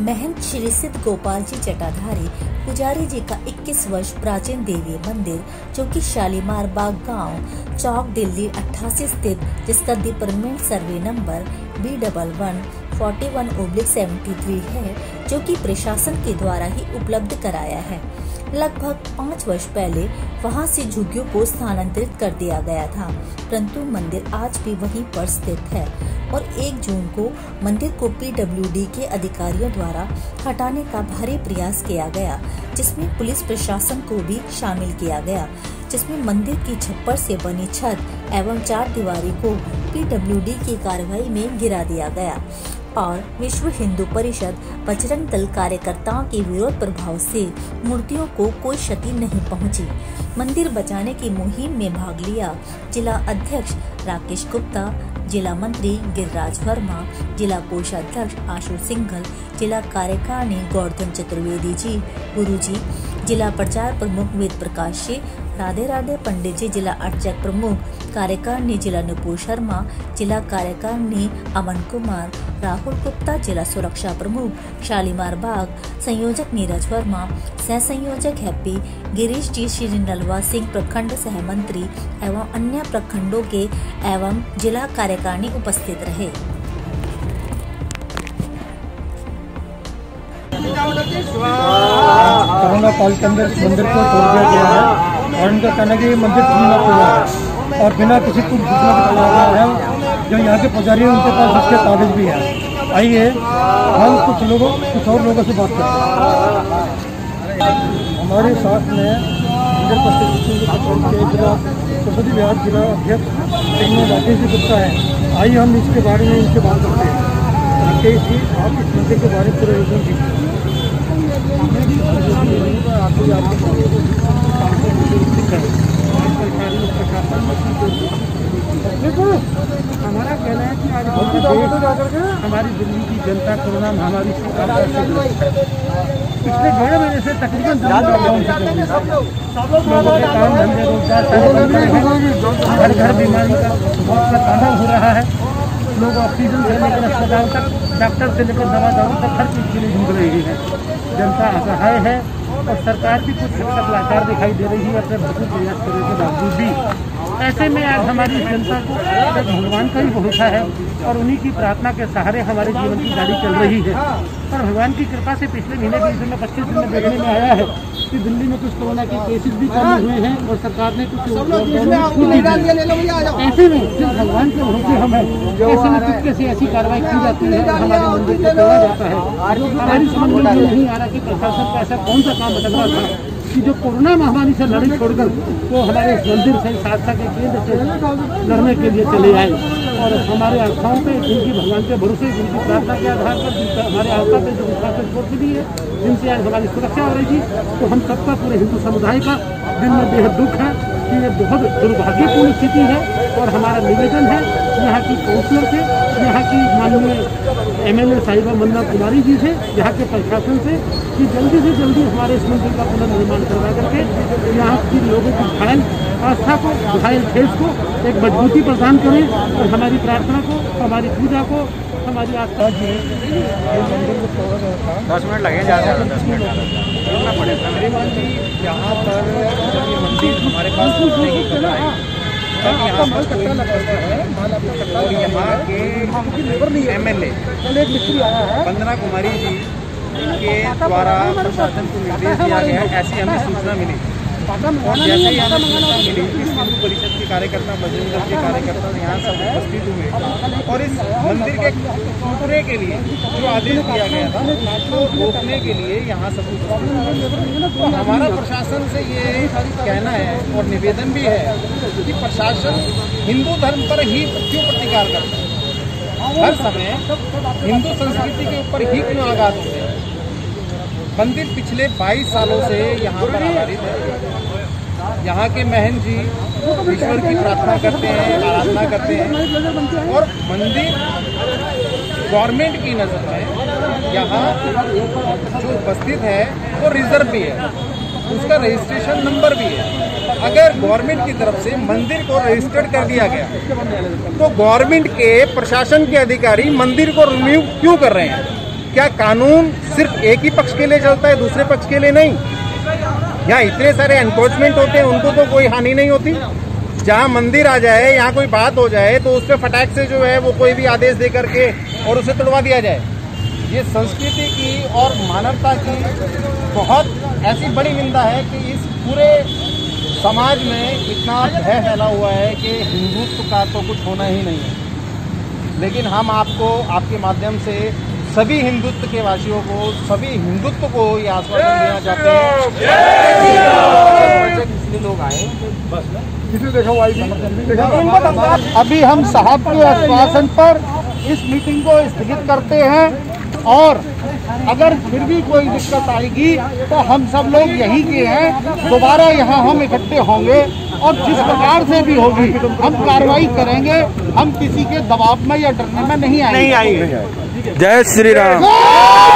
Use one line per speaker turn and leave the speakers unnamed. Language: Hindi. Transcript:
महंत श्री सिद्ध गोपाल जी जटाधारी पुजारी जी का 21 वर्ष प्राचीन देवी मंदिर जो कि शालीमार बाग गांव चौक दिल्ली 88 स्थित, जिसका दी परमिट सर्वे नंबर B1141/73 है, जो कि प्रशासन के द्वारा ही उपलब्ध कराया है। लगभग 5 वर्ष पहले वहां से झुग्गियों को स्थानांतरित कर दिया गया था, परंतु मंदिर आज भी वहीं पर स्थित है और 1 जून को मंदिर को PWD के अधिकारियों द्वारा हटाने का भारी प्रयास किया गया, जिसमें पुलिस प्रशासन को भी शामिल किया गया, जिसमें मंदिर की छप्पर से बनी छत एवं 4 दीवारी को PWD की कार्रवाई में गिरा दिया गया और विश्व हिंदू परिषद बजरंग दल कार्यकर्ताओं के विरोध प्रभाव से मूर्तियों को कोई क्षति नहीं पहुंची। मंदिर बचाने की मुहिम में भाग लिया जिला अध्यक्ष राकेश गुप्ता, जिला मंत्री गिरिराज वर्मा, जिला कोषाध्यक्ष आशु सिंघल, जिला कार्यकारिणी गोवर्धन चतुर्वेदी जी, गुरु जी, जिला प्रचार प्रमुख वेद प्रकाश जी, राधे राधे पंडित जी, जिला अर्चक प्रमुख कार्यकारिणी जिला नुपुर शर्मा, जिला कार्यकारिणी अमन कुमार, राहुल गुप्ता, जिला सुरक्षा प्रमुख शालीमार बाग, संयोजक नीरज वर्मा, सह संयोजक हैप्पी, गिरीश जी, श्री नलवा सिंह प्रखंड सह मंत्री एवं अन्य प्रखंडों के एवं जिला कार्यकारिणी उपस्थित रहे।
कोरोना काल के अंदर मंदिर को तोड़ दिया गया है और उनका कहना है कि मंदिर खुला हुआ है और बिना किसी को सूचना के तोड़ा गया है। जो यहाँ के पुजारी हैं उनके पास उसके कागज भी हैं। आइए हम कुछ और लोगों से बात करते हैं। हमारे साथ में मंदिर के जिला सरस्वती विहार जिला अध्यक्ष राकेश जी गुप्ता है। आइए हम इसके बारे में इनसे बात करते हैं। राकेश जी, आप इस मंदिर के बारे में पूरे विवरण दीजिए।
हमारा कहना है कि आज हमारी दिल्ली की जनता कोरोना महामारी से पिछले 1.5 महीने से तकरीबन लोगों के काम धंधे रोजगार घर घर बीमारी का बहुत सा तांडव हो रहा है। लोग ऑक्सीजन से लेकर अस्पताल तक, डॉक्टर से लेकर दवा दारू तक हर चीज़ के लिए ढूंढ रही है। जनता असहाय है और सरकार भी कुछ हद तक लाचार दिखाई दे रही है अपने भरपूर प्रयास करने के बावजूद भी। ऐसे में आज हमारी जनता को भगवान का ही भरोसा है और उन्हीं की प्रार्थना के सहारे हमारे जीवन की गाड़ी चल रही है। और भगवान की कृपा से पिछले महीने 25 दिन में देखने में आया है कि दिल्ली में कुछ कोरोना के केसेस भी कम हुए हैं और सरकार ने कुछ ऐसे में जब भगवान के भरोसे हम हैं, ऐसे में चुपके से ऐसी कार्रवाई की जाती है और हमारे मंदिर को तोड़ा जाता है। हमारी समझ में नहीं आ रहा कि प्रशासन का ऐसा कौन सा काम बदल रहा था कि जो कोरोना महामारी से लड़ाई छोड़कर वो हमारे मंदिर से शास्त्रा के केंद्र से लड़ने के लिए चले आए और हमारे आस्थाओं पे, जिनकी भगवान के भरोसे, जिनकी प्रार्थना के आधार पर, जिनका हमारे आस्था पे जो विश्वास छोड़ दी है, जिनसे आज हमारी सुरक्षा हो रही थी, तो हम सबका, पूरे हिंदू समुदाय का दिल में बेहद दुख है कि ये बहुत दुर्भाग्यपूर्ण स्थिति है। और हमारा निवेदन है यहाँ की काउंसिलर से, यहाँ की माननीय MLA साहिबा मंदा कुमारी जी से, यहाँ के प्रशासन से कि जल्दी से जल्दी हमारे इस मंदिर का पुनर्निर्माण करवा करके यहाँ की लोगों की घायल आस्था को, घायल खेत को एक मजबूती प्रदान करें और हमारी प्रार्थना को, हमारी पूजा को, हमारी आस्था जी
10 मिनट लगे, ज़्यादा 10 मिनट यहाँ पर मंदिर हमारे पास और यहाँ के MLA वंदना कुमारी जी के द्वारा प्रशासन को निर्देश दिया गया है, ऐसी हमें सूचना मिली और जैसे ही हमें सूचना मिली इस हिंदू परिषद के कार्यकर्ता, बजरंग दल के कार्यकर्ता यहाँ सब उपस्थित हुए और इस मंदिर के टूटने के लिए जो आदेश दिया गया था उसको रोकने के लिए यहाँ सब तो हमारा प्रशासन से ये कहना है और निवेदन भी है कि प्रशासन हिंदू धर्म पर ही क्यों प्रतिकार करता है, हर समय हिंदू संस्कृति के ऊपर ही क्यों आघात होते हैं। मंदिर पिछले 22 सालों से यहाँ पर आधारित है। यहाँ के महंत जी ईश्वर की प्रार्थना करते हैं, आराधना करते हैं और मंदिर गवर्नमेंट की नज़र में यहाँ जो उपस्थित है वो रिजर्व भी है, उसका रजिस्ट्रेशन नंबर भी है। अगर गवर्नमेंट की तरफ से मंदिर को रजिस्टर्ड कर दिया गया तो गवर्नमेंट के प्रशासन के अधिकारी मंदिर को रिन्यू क्यों कर रहे हैं? क्या कानून सिर्फ एक ही पक्ष के लिए चलता है, दूसरे पक्ष के लिए नहीं? यहाँ इतने सारे एनक्रोचमेंट होते हैं, उनको तो कोई हानि नहीं होती। जहाँ मंदिर आ जाए, यहाँ कोई बात हो जाए तो उस पर फटाक से जो है वो कोई भी आदेश दे करके और उसे तोड़वा दिया जाए। ये संस्कृति की और मानवता की बहुत ऐसी बड़ी निंदा है कि इस पूरे समाज में इतना भय फैला हुआ है कि हिंदुत्व का तो कुछ होना ही नहीं है। लेकिन हम आपको आपके माध्यम से सभी हिंदुत्व के वासियों को, सभी हिंदुत्व को ये आश्वासन देना चाहते हैं। इसलिए लोग आए
अभी हम साहब के आश्वासन पर इस मीटिंग को स्थगित करते हैं, और अगर फिर भी कोई दिक्कत आएगी तो हम सब लोग यहीं के हैं, दोबारा यहाँ हम इकट्ठे होंगे और जिस प्रकार से भी होगी हम कार्रवाई करेंगे। हम किसी के दबाव में या डरने में नहीं आएंगे।
जय श्री राम।